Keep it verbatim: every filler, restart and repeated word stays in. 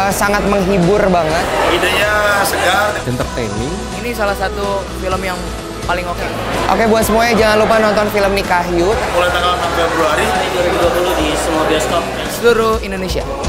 uh, sangat menghibur banget. Idenya segar, entertaining. Ini salah satu film yang paling oke. Okay. Oke, buat semuanya jangan lupa nonton film Nikah Yut mulai tanggal enam Februari dua ribu dua puluh di semua bioskop seluruh Indonesia.